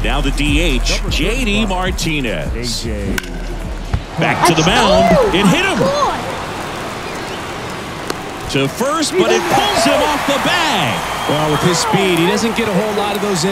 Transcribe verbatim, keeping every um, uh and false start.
And now the D H, J D Martinez. Back to the mound. It hit him. To first, but it pulls him off the bag. Well, with his speed, he doesn't get a whole lot of those in.